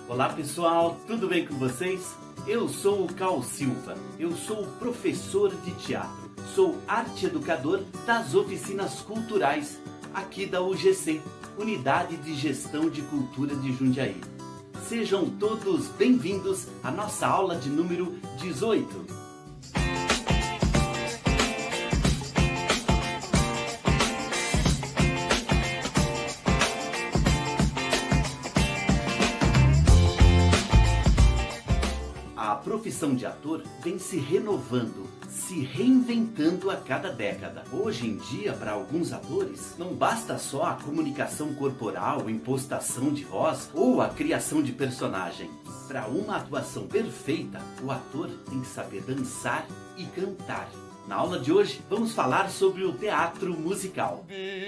Olá pessoal, tudo bem com vocês? Eu sou o Cal Silva, eu sou professor de teatro, sou arte educador das oficinas culturais aqui da UGC, Unidade de Gestão de Cultura de Jundiaí. Sejam todos bem-vindos à nossa aula de número 18. A profissão de ator vem se renovando, se reinventando a cada década. Hoje em dia, para alguns atores, não basta só a comunicação corporal, impostação de voz ou a criação de personagens. Para uma atuação perfeita, o ator tem que saber dançar e cantar. Na aula de hoje, vamos falar sobre o teatro musical.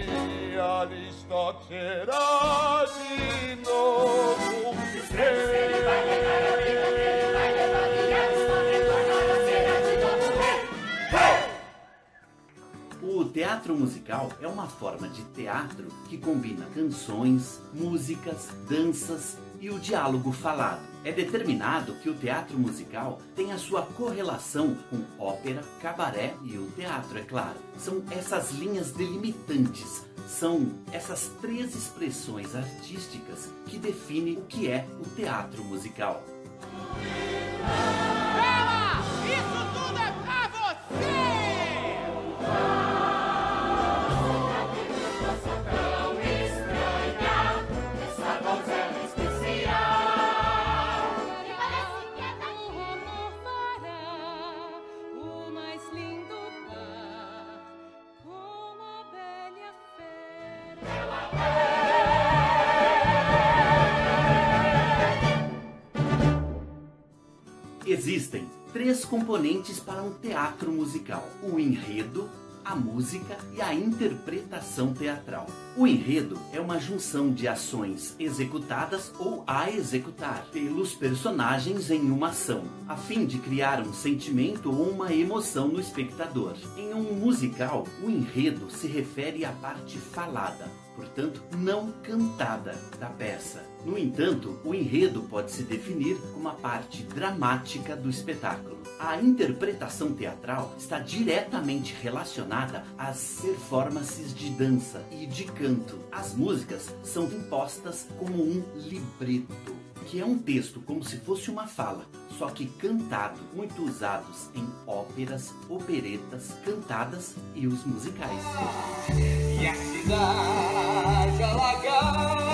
O teatro musical é uma forma de teatro que combina canções, músicas, danças e o diálogo falado. É determinado que o teatro musical tem a sua correlação com ópera, cabaré e o teatro, é claro. São essas linhas delimitantes, são essas três expressões artísticas que definem o que é o teatro musical. Bela! Isso tudo é pra você! Existem três componentes para um teatro musical: o enredo, a música e a interpretação teatral. O enredo é uma junção de ações executadas ou a executar pelos personagens em uma ação, a fim de criar um sentimento ou uma emoção no espectador. Em um musical, o enredo se refere à parte falada, portanto, não cantada da peça. No entanto, o enredo pode se definir como a parte dramática do espetáculo. A interpretação teatral está diretamente relacionada às performances de dança e de canto. As músicas são impostas como um libreto, que é um texto como se fosse uma fala, só que cantado, muito usados em óperas, operetas, cantadas e os musicais. E a cidade alagada,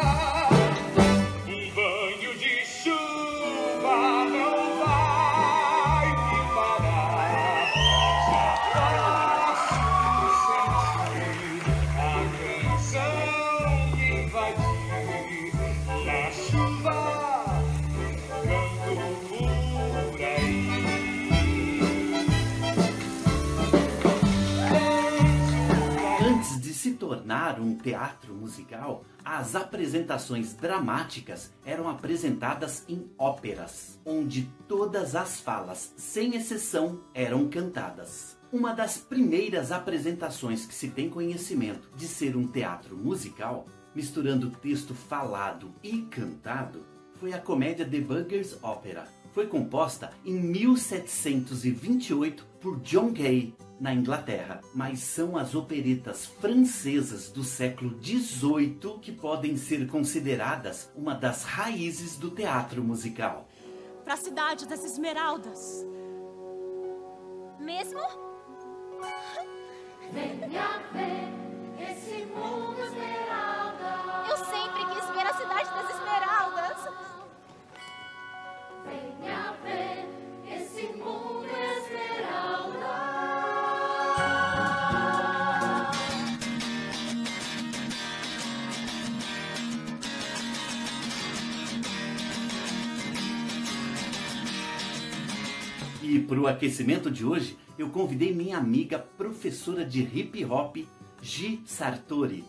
um banho de chuva não vai me parar. Já posso sentir a canção me invadir, na chuva canto por aí. Antes de se tornar um teatro musical, as apresentações dramáticas eram apresentadas em óperas, onde todas as falas, sem exceção, eram cantadas. Uma das primeiras apresentações que se tem conhecimento de ser um teatro musical, misturando texto falado e cantado, foi a comédia The Beggar's Opera. Foi composta em 1728 por John Gay, na Inglaterra, mas são as operetas francesas do século XVIII que podem ser consideradas uma das raízes do teatro musical. Para a cidade das esmeraldas. Mesmo? Venha ver esse mundo esmeralda. Eu sempre quis ver a cidade das esmeraldas. Venha ver esse mundo esmeralda. E para o aquecimento de hoje, eu convidei minha amiga professora de hip hop, Gi Sartori.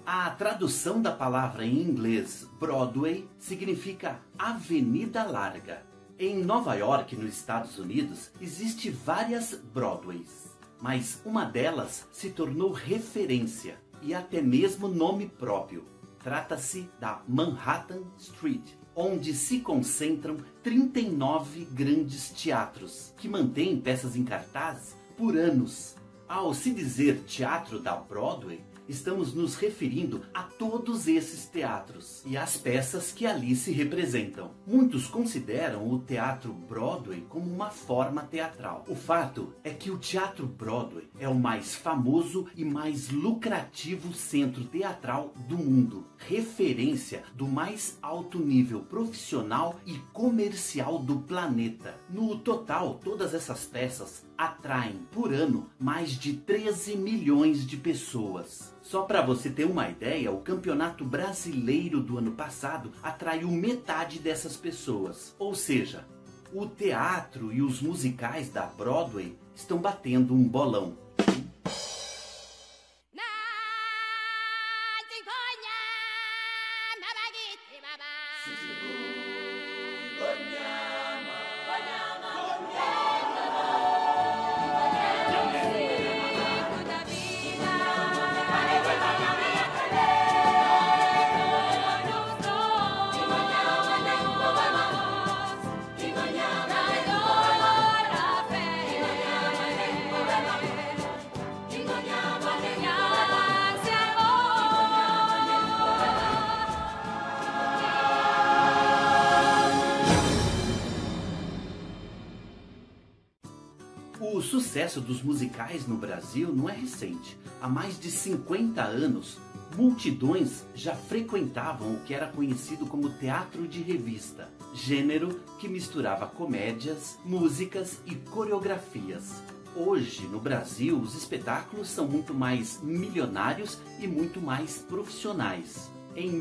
A tradução da palavra em inglês Broadway significa Avenida Larga. Em Nova York, nos Estados Unidos, existe várias Broadways, mas uma delas se tornou referência e até mesmo nome próprio. Trata-se da Manhattan Street, onde se concentram 39 grandes teatros, que mantêm peças em cartaz por anos. Ao se dizer teatro da Broadway, estamos nos referindo a todos esses teatros e as peças que ali se representam. Muitos consideram o teatro Broadway como uma forma teatral. O fato é que o teatro Broadway é o mais famoso e mais lucrativo centro teatral do mundo, referência do mais alto nível profissional e comercial do planeta. No total, todas essas peças atraem por ano mais de 13 milhões de pessoas. Só para você ter uma ideia, o Campeonato Brasileiro do ano passado atraiu metade dessas pessoas. Ou seja, o teatro e os musicais da Broadway estão batendo um bolão. O sucesso dos musicais no Brasil não é recente. Há mais de 50 anos, multidões já frequentavam o que era conhecido como teatro de revista, gênero que misturava comédias, músicas e coreografias. Hoje, no Brasil, os espetáculos são muito mais milionários e muito mais profissionais. Em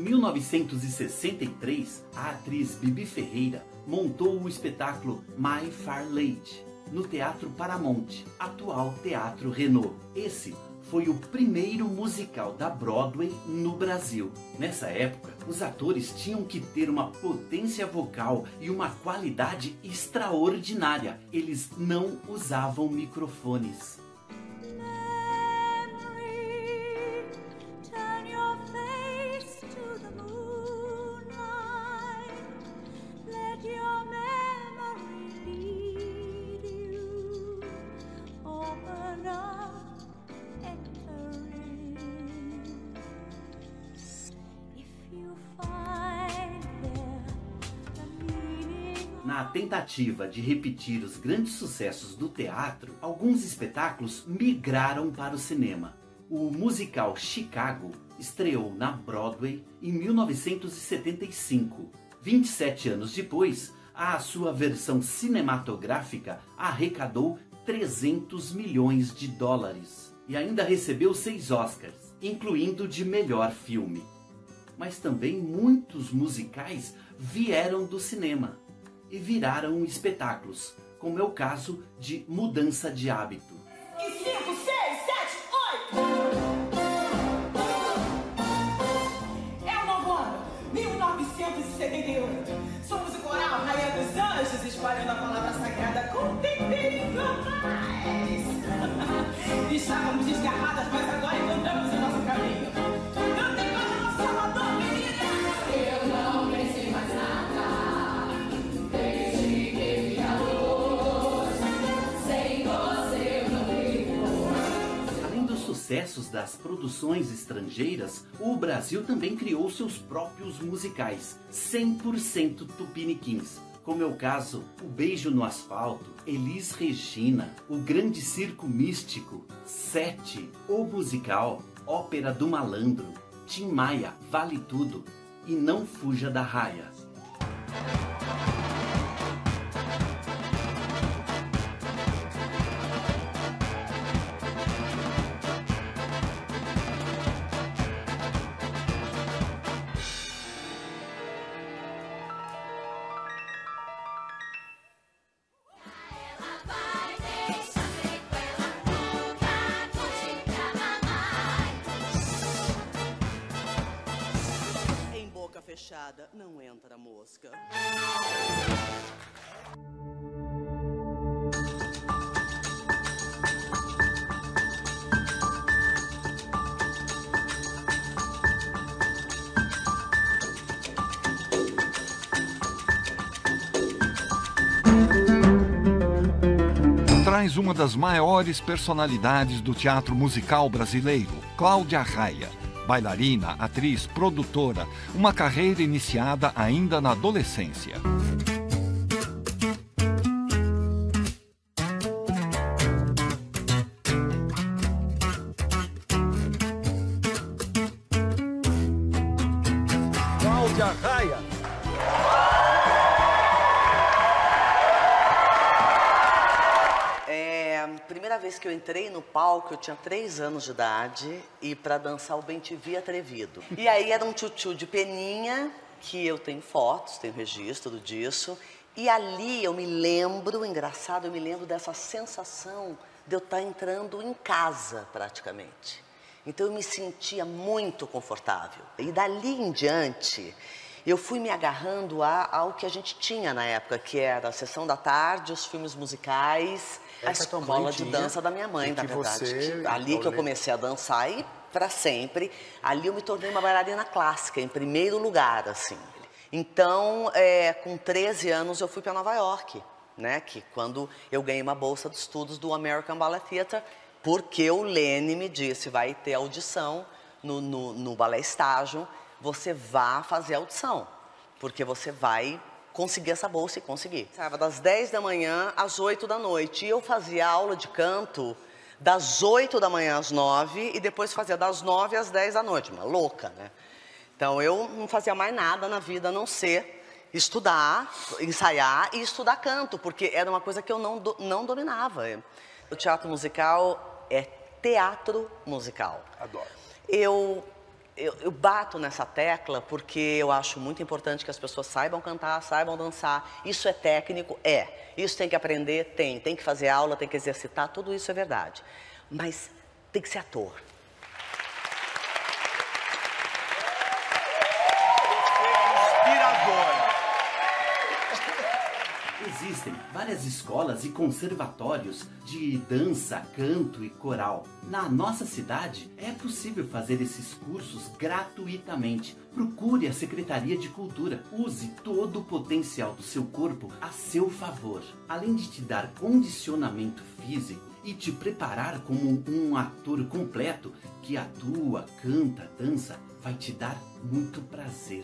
1963, a atriz Bibi Ferreira montou o espetáculo My Fair Lady no Teatro Paramount, atual Teatro Renault. Esse foi o primeiro musical da Broadway no Brasil. Nessa época, os atores tinham que ter uma potência vocal e uma qualidade extraordinária. Eles não usavam microfones. Na tentativa de repetir os grandes sucessos do teatro, alguns espetáculos migraram para o cinema. O musical Chicago estreou na Broadway em 1975. 27 anos depois, a sua versão cinematográfica arrecadou 300 milhões de dólares e ainda recebeu 6 Oscars, incluindo de melhor filme. Mas também muitos musicais vieram do cinema e viraram espetáculos, como é o caso de Mudança de Hábito. E 5, 6, 7, 8! É o novo ano, 1978. Somos o coral Rainha dos Anjos, espalhando a palavra sagrada com temperinho a mais. Estávamos desgarradas, mas agora encontramos o nosso caminho. Cantem para o nosso Salvador, menina! Eu não pensei mais nada. Sucessos das produções estrangeiras, o Brasil também criou seus próprios musicais, 100% tupiniquins, como é o caso O Beijo no Asfalto, Elis Regina, O Grande Circo Místico, Sete, O Musical, Ópera do Malandro, Tim Maia, Vale Tudo e Não Fuja da Raia. fechada, não entra mosca. Traz uma das maiores personalidades do teatro musical brasileiro, Cláudia Raia. Bailarina, atriz, produtora, uma carreira iniciada ainda na adolescência. Cláudia Raia. Primeira vez que eu entrei no palco, eu tinha 3 anos de idade e para dançar o Bem-te-Vi Atrevido. E aí era um tchutchu de peninha, que eu tenho fotos, tenho registro disso. E ali eu me lembro, engraçado, eu me lembro dessa sensação de eu estar entrando em casa, praticamente. Então eu me sentia muito confortável. E dali em diante, eu fui me agarrando ao que a gente tinha na época, que era a sessão da tarde, os filmes musicais, a escola de dança da minha mãe, na verdade. Ali que eu comecei a dançar e para sempre. Ali eu me tornei uma bailarina clássica, em primeiro lugar, assim. Então, com 13 anos eu fui para Nova York, né? Que quando eu ganhei uma bolsa de estudos do American Ballet Theatre, porque o Lene me disse, vai ter audição no balé estágio, você vá fazer audição, porque você vai conseguir essa bolsa e consegui. Sabe, das 10 da manhã às 8 da noite. E eu fazia aula de canto das 8 da manhã às 9 e depois fazia das 9 às 10 da noite. Uma louca, né? Então eu não fazia mais nada na vida a não ser estudar, ensaiar e estudar canto, porque era uma coisa que eu não dominava. O teatro musical é teatro musical. Adoro. Eu bato nessa tecla porque eu acho muito importante que as pessoas saibam cantar, saibam dançar. Isso é técnico? É. Isso tem que aprender? Tem. Tem que fazer aula, tem que exercitar, tudo isso é verdade. Mas tem que ser ator. Existem várias escolas e conservatórios de dança, canto e coral. Na nossa cidade é possível fazer esses cursos gratuitamente. Procure a Secretaria de Cultura. Use todo o potencial do seu corpo a seu favor. Além de te dar condicionamento físico e te preparar como um ator completo que atua, canta, dança, vai te dar muito prazer.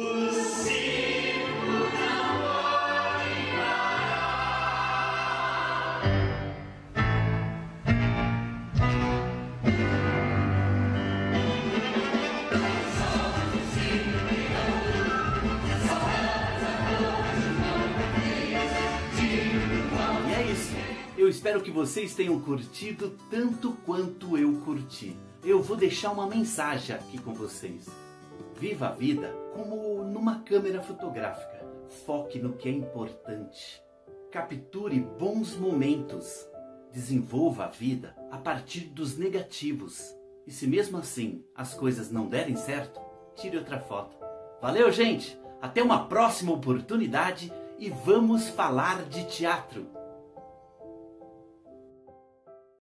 Eu espero que vocês tenham curtido tanto quanto eu curti. Eu vou deixar uma mensagem aqui com vocês. Viva a vida como numa câmera fotográfica. Foque no que é importante. Capture bons momentos. Desenvolva a vida a partir dos negativos. E se mesmo assim as coisas não derem certo, tire outra foto. Valeu, gente! Até uma próxima oportunidade e vamos falar de teatro.